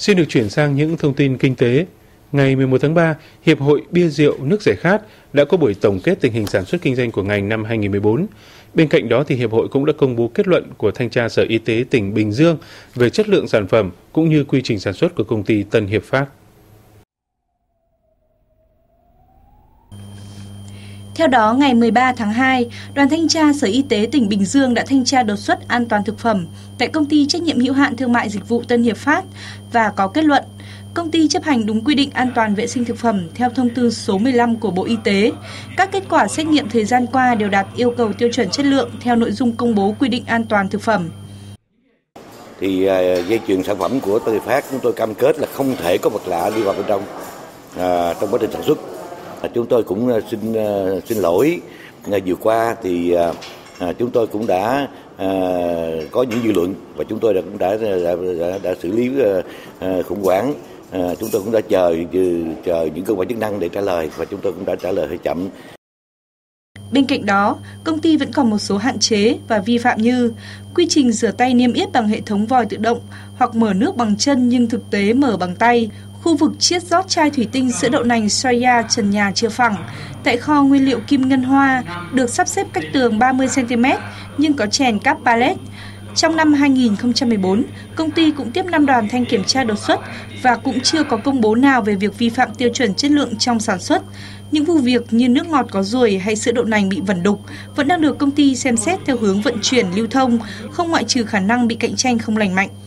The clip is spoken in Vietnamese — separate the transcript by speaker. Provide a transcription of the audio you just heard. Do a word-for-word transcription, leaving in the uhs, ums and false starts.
Speaker 1: Xin được chuyển sang những thông tin kinh tế. Ngày mười một tháng ba, Hiệp hội Bia Rượu Nước Giải Khát đã có buổi tổng kết tình hình sản xuất kinh doanh của ngành năm hai nghìn không trăm mười bốn. Bên cạnh đó, thì Hiệp hội cũng đã công bố kết luận của Thanh tra Sở Y tế tỉnh Bình Dương về chất lượng sản phẩm cũng như quy trình sản xuất của công ty Tân Hiệp Phát.
Speaker 2: Theo đó, ngày mười ba tháng hai, đoàn thanh tra Sở Y tế tỉnh Bình Dương đã thanh tra đột xuất an toàn thực phẩm tại công ty trách nhiệm hữu hạn thương mại dịch vụ Tân Hiệp Phát và có kết luận công ty chấp hành đúng quy định an toàn vệ sinh thực phẩm theo thông tư số mười lăm của Bộ Y tế. Các kết quả xét nghiệm thời gian qua đều đạt yêu cầu tiêu chuẩn chất lượng theo nội dung công bố quy định an toàn thực phẩm.
Speaker 3: Thì dây chuyền sản phẩm của Tân Hiệp Phát chúng tôi cam kết là không thể có vật lạ đi vào bên trong à, trong quá trình sản xuất. Chúng tôi cũng xin xin lỗi, vừa qua thì à, chúng tôi cũng đã à, có những dư luận và chúng tôi đã cũng đã đã, đã, đã xử lý à, khủng hoảng. À, chúng tôi cũng đã chờ chờ những cơ quan chức năng để trả lời và chúng tôi cũng đã trả lời hơi chậm.
Speaker 2: Bên cạnh đó, công ty vẫn còn một số hạn chế và vi phạm như quy trình rửa tay niêm yết bằng hệ thống vòi tự động hoặc mở nước bằng chân nhưng thực tế mở bằng tay. Khu vực chiết rót chai thủy tinh sữa đậu nành Soya trần nhà chưa phẳng. Tại kho nguyên liệu kim ngân hoa được sắp xếp cách tường ba mươi xăng ti mét nhưng có chèn cáp pallet. Trong năm hai nghìn không trăm mười bốn, công ty cũng tiếp năm đoàn thanh kiểm tra đột xuất và cũng chưa có công bố nào về việc vi phạm tiêu chuẩn chất lượng trong sản xuất. Những vụ việc như nước ngọt có ruồi hay sữa đậu nành bị vẩn đục vẫn đang được công ty xem xét theo hướng vận chuyển lưu thông, không ngoại trừ khả năng bị cạnh tranh không lành mạnh.